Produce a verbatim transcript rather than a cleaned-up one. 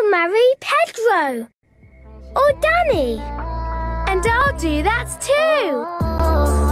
I'll marry Pedro. Or Danny. And I'll do that too.